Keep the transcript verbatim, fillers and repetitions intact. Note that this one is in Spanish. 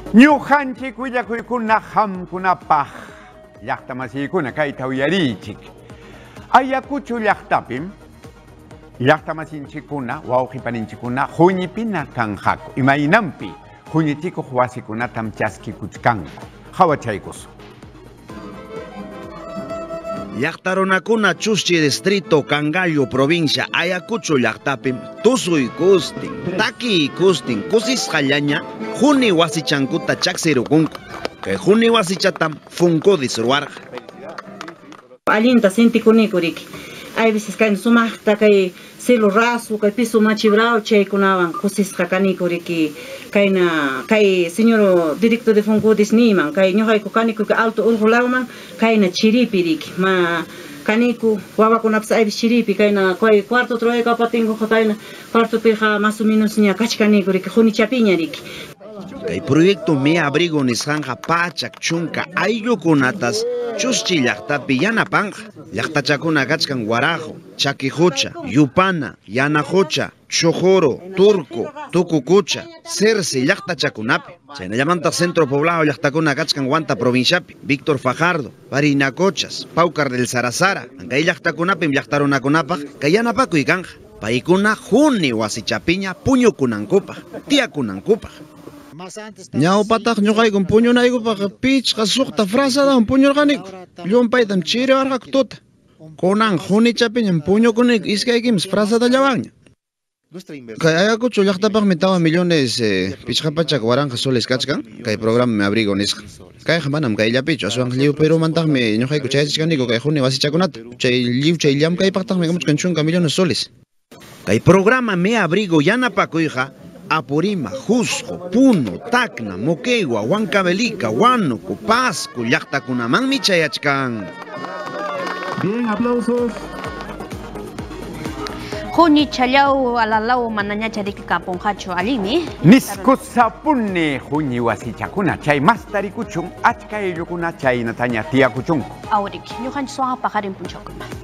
Ñuqanchik willakuykuna hamkunapaq llaqtamasiykuna kayta uyarichik. Ayacucho llaqtapim llaqtamasinchikkuna wawqipaninchikkuna huñipina kanqaku imaynanpi huñitikuq wasikunatam chaskikuchkanku hawachaykusun. Llaqtarunakuna Chuschi distrito Cangallo provincia Ayacucho llaqtapim tusuy kustin taki kustin kusisqallaña juni wasichankuta chaksirukunku kay juni wasichatam funkudis ruwarqa. Alinta sentikunikurik hay veces kay sumaqta kay cielo raso kay piso machibrao chaykunawan kusisqa kanikuriki kayna kay señor director de funkudis niman kay ñuqayku kaniku alto urqulawman kayna chiripirik ma kaniku wawakunapas ayvis chiripi kayna kay cuarto troyeka patingo kayna cuarto pija más o menos ña kachkanikurik junichapiñarik. Kay proyecto Me Abrigo nisqanqa pachak chunka ayllukunatas Chuschi llaqtapi yanapanja llaqtachakuna kachkan Warajo, Chaquijucha, Yupana, Yanajucha, Chojoro, Turco, Tucucucha, Cerce llaqtachakunapi. Chaynallamanta centro poblado llaqtakuna kachkan Huanta provinciapi, Víctor Fajardo, Barinacochas, Paucar del Sarazara, kay llaqtakunapim llaqtarunakunapaq kay yanapakuy kanja. Paykuna juni wasichapiña puñukunankupaq, tiyakunankupaq. Ñawpataq ñuqaykun puñunaykupaq pichqa suqta frasadan puñurqaniku llumpaytam chiriwarqaku tuta kunan junichapiñam puñukunik iskaykimis frasadallawanña. Kay Ayacucho llaqtapaqmi tawa millones pichqa pachak waranqa soles kachkan kay programa Me Abrigo nisqa kayqa manam kayllapichu aswanqa lliw Perumantaqmi ñuqayku chayachishkaniku kay juni wasichakunata chay lliw chay llamkaypaqtaqmi kamuchkan chunka millones soles. Kay programa Me Abrigo yanapakuyqa Apurima, Jusco, Puno, Tacna, Moquegua, Huancavelica, Huánuco, Pasco, llaqtakunamanmi chayachkan. Bien, aplausos. Juni challaw alalaw manaña chariki kapunqachu allimi. Niskusapuni juni wasichakuna chay mastarikuchun achka aylukuna chaynataña tiyakuchunku. Awrik, ñuqanchik suwaqa paqarin punchawkunman.